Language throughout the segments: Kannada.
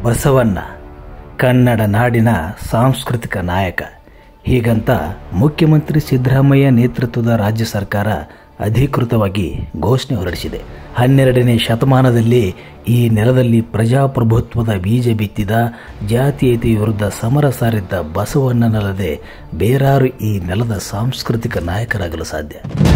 ಬಸವಣ್ಣ ಕನ್ನಡ ನಾಡಿನ ಸಾಂಸ್ಕೃತಿಕ ನಾಯಕ. ಹೀಗಂತ ಮುಖ್ಯಮಂತ್ರಿ ಸಿದ್ದರಾಮಯ್ಯ ನೇತೃತ್ವದ ರಾಜ್ಯ ಸರ್ಕಾರ ಅಧಿಕೃತವಾಗಿ ಘೋಷಣೆ ಹೊರಡಿಸಿದೆ. 12ನೇ ಶತಮಾನದಲ್ಲಿ ಈ ನೆಲದಲ್ಲಿ ಪ್ರಜಾಪ್ರಭುತ್ವದ ಬೀಜ ಬಿತ್ತಿದ, ಜಾತೀಯತೆ ವಿರುದ್ಧ ಸಮರ ಸಾರಿದ್ದ ಬಸವಣ್ಣನಲ್ಲದೆ ಬೇರಾರು ಈ ನೆಲದ ಸಾಂಸ್ಕೃತಿಕ ನಾಯಕರಾಗಲು ಸಾಧ್ಯ.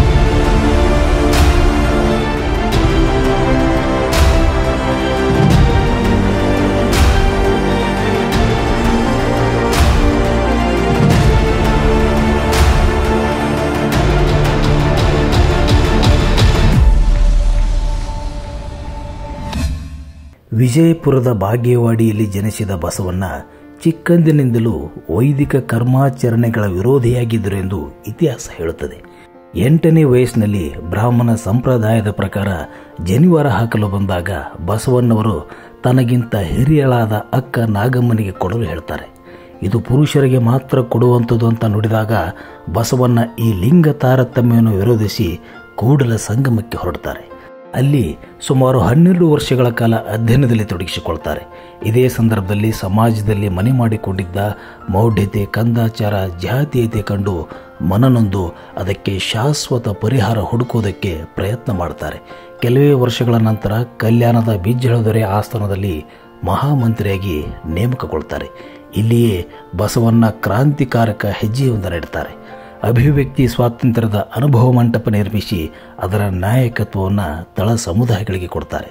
ವಿಜಯಪುರದ ಬಾಗೇವಾಡಿಯಲ್ಲಿ ಜನಿಸಿದ ಬಸವಣ್ಣ ಚಿಕ್ಕಂದಿನಿಂದಲೂ ವೈದಿಕ ಕರ್ಮಾಚರಣೆಗಳ ವಿರೋಧಿಯಾಗಿದ್ದರು ಎಂದು ಇತಿಹಾಸ ಹೇಳುತ್ತದೆ. 8ನೇ ವಯಸ್ಸಿನಲ್ಲಿ ಬ್ರಾಹ್ಮಣ ಸಂಪ್ರದಾಯದ ಪ್ರಕಾರ ಜನಿವಾರ ಹಾಕಲು ಬಂದಾಗ ಬಸವಣ್ಣವರು ತನಗಿಂತ ಹಿರಿಯಳಾದ ಅಕ್ಕ ನಾಗಮ್ಮನಿಗೆ ಕೊಡಲು ಹೇಳ್ತಾರೆ. ಇದು ಪುರುಷರಿಗೆ ಮಾತ್ರ ಕೊಡುವಂಥದ್ದು ಅಂತ ನುಡಿದಾಗ ಬಸವಣ್ಣ ಈ ಲಿಂಗ ತಾರತಮ್ಯವನ್ನು ವಿರೋಧಿಸಿ ಕೂಡಲ ಸಂಗಮಕ್ಕೆ ಹೊರಡ್ತಾರೆ. ಅಲ್ಲಿ ಸುಮಾರು 12 ವರ್ಷಗಳ ಕಾಲ ಅಧ್ಯಯನದಲ್ಲಿ ತೊಡಗಿಸಿಕೊಳ್ತಾರೆ. ಇದೇ ಸಂದರ್ಭದಲ್ಲಿ ಸಮಾಜದಲ್ಲಿ ಮನೆ ಮಾಡಿಕೊಂಡಿದ್ದ ಮೌಢ್ಯತೆ, ಕಂದಾಚಾರ, ಜಾತೀಯತೆ ಕಂಡು ಮನನೊಂದು ಅದಕ್ಕೆ ಶಾಶ್ವತ ಪರಿಹಾರ ಹುಡುಕೋದಕ್ಕೆ ಪ್ರಯತ್ನ ಮಾಡ್ತಾರೆ. ಕೆಲವೇ ವರ್ಷಗಳ ನಂತರ ಕಲ್ಯಾಣದ ಬಿಜ್ಜಳದೊರೆ ಆಸ್ಥಾನದಲ್ಲಿ ಮಹಾಮಂತ್ರಿಯಾಗಿ ನೇಮಕಗೊಳ್ತಾರೆ. ಇಲ್ಲಿಯೇ ಬಸವಣ್ಣ ಕ್ರಾಂತಿಕಾರಕ ಹೆಜ್ಜೆಯೊಂದನ್ನು ಇಡ್ತಾರೆ. ಅಭಿವ್ಯಕ್ತಿ ಸ್ವಾತಂತ್ರ್ಯದ ಅನುಭವ ಮಂಟಪ ನಿರ್ಮಿಸಿ ಅದರ ನಾಯಕತ್ವವನ್ನು ತಳ ಸಮುದಾಯಗಳಿಗೆ ಕೊಡ್ತಾರೆ.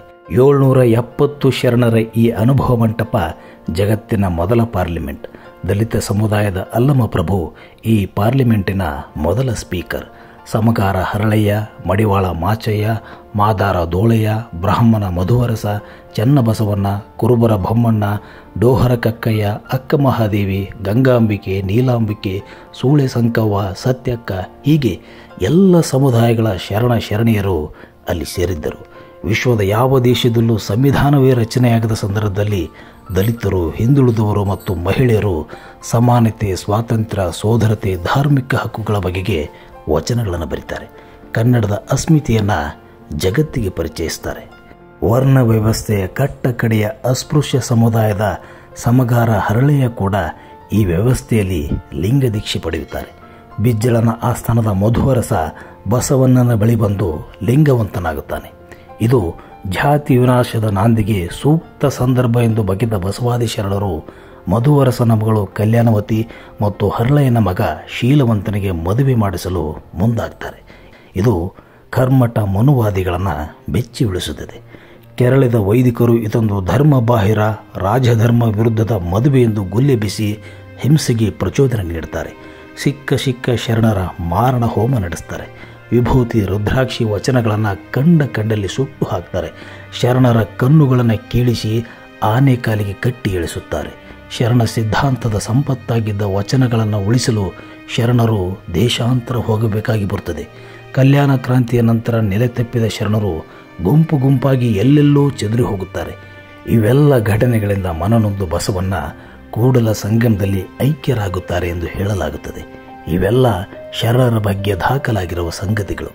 770 ಶರಣರ ಈ ಅನುಭವ ಮಂಟಪ ಜಗತ್ತಿನ ಮೊದಲ ಪಾರ್ಲಿಮೆಂಟ್. ದಲಿತ ಸಮುದಾಯದ ಅಲ್ಲಮ ಪ್ರಭು ಈ ಪಾರ್ಲಿಮೆಂಟಿನ ಮೊದಲ ಸ್ಪೀಕರ್. ಸಮಗಾರ ಹರಳಯ್ಯ, ಮಡಿವಾಳ ಮಾಚಯ್ಯ, ಮಾದಾರ ದೋಳಯ್ಯ, ಬ್ರಾಹ್ಮಣ ಮಧುವರಸ, ಚನ್ನಬಸವಣ್ಣ, ಕುರುಬರ ಬೊಮ್ಮಣ್ಣ, ಡೋಹರ ಕಕ್ಕಯ್ಯ, ಅಕ್ಕ ಮಹಾದೇವಿ, ಗಂಗಾಂಬಿಕೆ, ನೀಲಾಂಬಿಕೆ, ಸೂಳೆ ಸಂಕವ್ವ, ಸತ್ಯಕ್ಕ, ಹೀಗೆ ಎಲ್ಲ ಸಮುದಾಯಗಳ ಶರಣೀಯರು ಅಲ್ಲಿ ಸೇರಿದ್ದರು. ವಿಶ್ವದ ಯಾವ ದೇಶದಲ್ಲೂ ಸಂವಿಧಾನವೇ ರಚನೆಯಾಗದ ಸಂದರ್ಭದಲ್ಲಿ ದಲಿತರು, ಹಿಂದುಳಿದವರು ಮತ್ತು ಮಹಿಳೆಯರು ಸಮಾನತೆ, ಸ್ವಾತಂತ್ರ್ಯ, ಸೋದರತೆ, ಧಾರ್ಮಿಕ ಹಕ್ಕುಗಳ ಬಗೆಗೆ ವಚನಗಳನ್ನು ಬರೀತಾರೆ. ಕನ್ನಡದ ಅಸ್ಮಿತೆಯನ್ನು ಜಗತ್ತಿಗೆ ಪರಿಚಯಿಸ್ತಾರೆ. ವರ್ಣ ವ್ಯವಸ್ಥೆಯ ಕಟ್ಟ ಕಡೆಯ ಅಸ್ಪೃಶ್ಯ ಸಮುದಾಯದ ಸಮಗಾರ ಹರಳೆಯ ಕೂಡ ಈ ವ್ಯವಸ್ಥೆಯಲ್ಲಿ ಲಿಂಗ ದೀಕ್ಷೆ ಪಡೆಯುತ್ತಾರೆ. ಬಿಜ್ಜಳನ ಆಸ್ಥಾನದ ಮಧುವರಸ ಬಸವಣ್ಣನ ಬಳಿ ಬಂದು ಲಿಂಗವಂತನಾಗುತ್ತಾನೆ. ಇದು ಜಾತಿ ವಿನಾಶದ ನಾಂದಿಗೆ ಸೂಕ್ತ ಸಂದರ್ಭ ಎಂದು ಬಗೆದ ಬಸವಾದಿ ಶರಣರು ಮಧುವರಸನ ಮಗಳು ಕಲ್ಯಾಣವತಿ ಮತ್ತು ಹರಳೆಯನ ಮಗ ಶೀಲವಂತನಿಗೆ ಮದುವೆ ಮಾಡಿಸಲು ಮುಂದಾಗ್ತಾರೆ. ಇದು ಕರ್ಮಠ ಮನುವಾದಿಗಳನ್ನು ಬೆಚ್ಚಿ ಉಳಿಸುತ್ತದೆ. ಕೆರಳಿದ ವೈದಿಕರು ಇದೊಂದು ಧರ್ಮ ಬಾಹಿರ, ರಾಜಧರ್ಮ ವಿರುದ್ಧದ ಮದುವೆ ಎಂದು ಗುಲ್ಲೆಬ್ಬಿಸಿ ಹಿಂಸೆಗೆ ಪ್ರಚೋದನೆ ನೀಡುತ್ತಾರೆ. ಸಿಕ್ಕ ಶರಣರ ಮಾರಣ ಹೋಮ ನಡೆಸ್ತಾರೆ. ವಿಭೂತಿ, ರುದ್ರಾಕ್ಷಿ ವಚನಗಳನ್ನು ಕಂಡಲ್ಲಿ ಸುಟ್ಟು ಹಾಕ್ತಾರೆ. ಶರಣರ ಕಣ್ಣುಗಳನ್ನು ಕೀಳಿಸಿ ಆನೆ ಕಾಲಿಗೆ ಕಟ್ಟಿ ಇಳಿಸುತ್ತಾರೆ. ಶರಣ ಸಿದ್ಧಾಂತದ ಸಂಪತ್ತಾಗಿದ್ದ ವಚನಗಳನ್ನು ಉಳಿಸಲು ಶರಣರು ದೇಶಾಂತರ ಹೋಗಬೇಕಾಗಿ ಬರುತ್ತದೆ. ಕಲ್ಯಾಣ ಕ್ರಾಂತಿಯ ನಂತರ ನೆಲೆ ತಪ್ಪಿದ ಶರಣರು ಗುಂಪಾಗಿ ಎಲ್ಲೆಲ್ಲೋ ಚೆದರಿ ಹೋಗುತ್ತಾರೆ. ಇವೆಲ್ಲ ಘಟನೆಗಳಿಂದ ಮನನೊಂದು ಬಸವಣ್ಣ ಕೂಡಲ ಸಂಗಮದಲ್ಲಿ ಐಕ್ಯರಾಗುತ್ತಾರೆ ಎಂದು ಹೇಳಲಾಗುತ್ತದೆ. ಇವೆಲ್ಲ ಶರಣರ ಬಗ್ಗೆ ದಾಖಲಾಗಿರುವ ಸಂಗತಿಗಳು.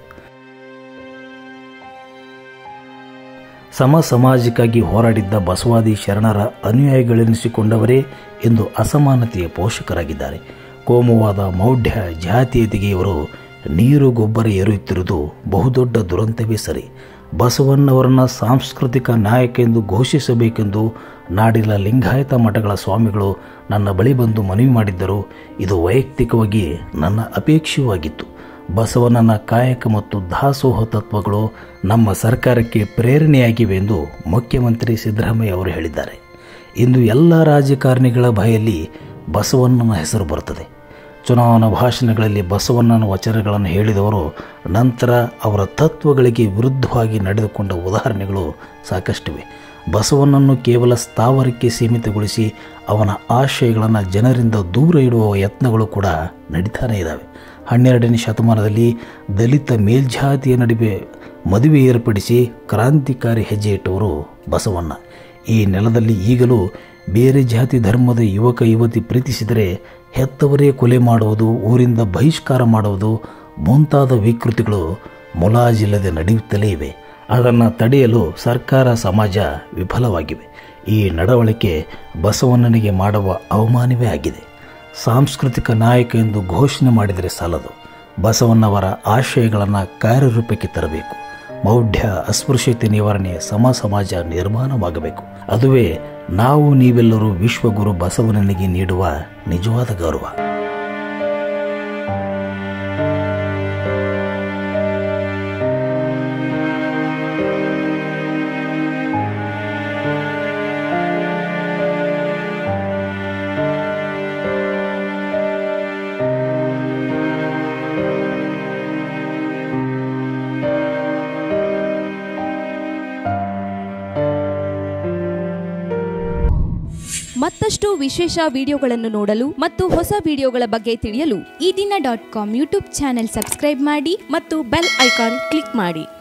ಸಮಾಜಕ್ಕಾಗಿ ಹೋರಾಡಿದ್ದ ಬಸವಾದಿ ಶರಣರ ಅನುಯಾಯಿಗಳೆನಿಸಿಕೊಂಡವರೇ ಇಂದು ಅಸಮಾನತೆಯ ಪೋಷಕರಾಗಿದ್ದಾರೆ. ಕೋಮುವಾದ, ಮೌಢ್ಯ, ಜಾತೀಯತೆಗೆ ಇವರು ನೀರು ಗೊಬ್ಬರ ಏರುತ್ತಿರುವುದು ಬಹುದೊಡ್ಡ ದುರಂತವೇ ಸರಿ. ಬಸವಣ್ಣವರನ್ನ ಸಾಂಸ್ಕೃತಿಕ ನಾಯಕ ಎಂದು ಘೋಷಿಸಬೇಕೆಂದು ನಾಡಿನ ಲಿಂಗಾಯತ ಮಠಗಳ ಸ್ವಾಮಿಗಳು ನನ್ನ ಬಳಿ ಬಂದು ಮನವಿ ಮಾಡಿದ್ದರು. ಇದು ವೈಯಕ್ತಿಕವಾಗಿ ನನ್ನ ಅಪೇಕ್ಷೆಯೂ ಆಗಿತ್ತು. ಬಸವಣ್ಣನ ಕಾಯಕ ಮತ್ತು ದಾಸೋಹ ತತ್ವಗಳು ನಮ್ಮ ಸರ್ಕಾರಕ್ಕೆ ಪ್ರೇರಣೆಯಾಗಿವೆ ಎಂದು ಮುಖ್ಯಮಂತ್ರಿ ಸಿದ್ದರಾಮಯ್ಯ ಅವರು ಹೇಳಿದ್ದಾರೆ. ಇಂದು ಎಲ್ಲ ರಾಜಕಾರಣಿಗಳ ಬಾಯಲ್ಲಿ ಬಸವಣ್ಣನ ಹೆಸರು ಬರುತ್ತದೆ. ಚುನಾವಣಾ ಭಾಷಣಗಳಲ್ಲಿ ಬಸವಣ್ಣನ ವಚನಗಳನ್ನು ಹೇಳಿದವರು ನಂತರ ಅವರ ತತ್ವಗಳಿಗೆ ವಿರುದ್ಧವಾಗಿ ನಡೆದುಕೊಂಡ ಉದಾಹರಣೆಗಳು ಸಾಕಷ್ಟಿವೆ. ಬಸವಣ್ಣನನ್ನು ಕೇವಲ ಸ್ಥಾವರಕ್ಕೆ ಸೀಮಿತಗೊಳಿಸಿ ಅವನ ಆಶಯಗಳನ್ನು ಜನರಿಂದ ದೂರ ಇಡುವ ಯತ್ನಗಳು ಕೂಡ ನಡೀತಾನೇ ಇದ್ದಾವೆ. 12ನೇ ಶತಮಾನದಲ್ಲಿ ದಲಿತ ಮೇಲ್ಜಾತಿಯ ನಡುವೆ ಮದುವೆ ಏರ್ಪಡಿಸಿ ಕ್ರಾಂತಿಕಾರಿ ಹೆಜ್ಜೆ ಇಟ್ಟವರು ಬಸವಣ್ಣ. ಈ ನೆಲದಲ್ಲಿ ಈಗಲೂ ಬೇರೆ ಜಾತಿ ಧರ್ಮದ ಯುವಕ ಯುವತಿ ಪ್ರೀತಿಸಿದರೆ ಹೆತ್ತವರೇ ಕೊಲೆ ಮಾಡುವುದು, ಊರಿಂದ ಬಹಿಷ್ಕಾರ ಮಾಡುವುದು ಮುಂತಾದ ವಿಕೃತಿಗಳು ಮುಲಾಜಿಲ್ಲದೆ ನಡೆಯುತ್ತಲೇ ಇವೆ. ಅದನ್ನು ತಡೆಯಲು ಸರ್ಕಾರ, ಸಮಾಜ ವಿಫಲವಾಗಿವೆ. ಈ ನಡವಳಿಕೆ ಬಸವಣ್ಣನಿಗೆ ಮಾಡುವ ಅವಮಾನವೇ ಆಗಿದೆ. ಸಾಂಸ್ಕೃತಿಕ ನಾಯಕ ಎಂದು ಘೋಷಣೆ ಮಾಡಿದರೆ ಸಾಲದು, ಬಸವಣ್ಣವರ ಆಶಯಗಳನ್ನು ಕಾರ್ಯರೂಪಕ್ಕೆ ತರಬೇಕು. ಮೌಢ್ಯ, ಅಸ್ಪೃಶ್ಯತೆ ನಿವಾರಣೆ, ಸಮಾಜ ನಿರ್ಮಾಣವಾಗಬೇಕು. ಅದುವೇ ನಾವು ನೀವೆಲ್ಲರೂ ವಿಶ್ವಗುರು ಬಸವಣ್ಣನಿಗೆ ನೀಡುವ ನಿಜವಾದ ಗೌರವ. ಮತ್ತಷ್ಟು ವಿಶೇಷ ವಿಡಿಯೋಗಳನ್ನು ನೋಡಲು ಮತ್ತು ಹೊಸ ವಿಡಿಯೋಗಳ ಬಗ್ಗೆ ತಿಳಿಯಲು ಈ ದಿನ .com ಯೂಟ್ಯೂಬ್ ಚಾನೆಲ್ ಸಬ್ಸ್ಕ್ರೈಬ್ ಮಾಡಿ ಮತ್ತು ಬೆಲ್ ಐಕಾನ್ ಕ್ಲಿಕ್ ಮಾಡಿ.